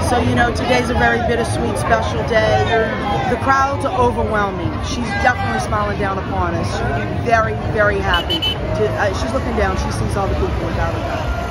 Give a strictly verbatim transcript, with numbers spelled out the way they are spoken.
So, you know, today's a very bittersweet, special day. The crowds are overwhelming. She's definitely smiling down upon us. She's very, very happy. To, uh, she's looking down. She sees all the people without a doubt.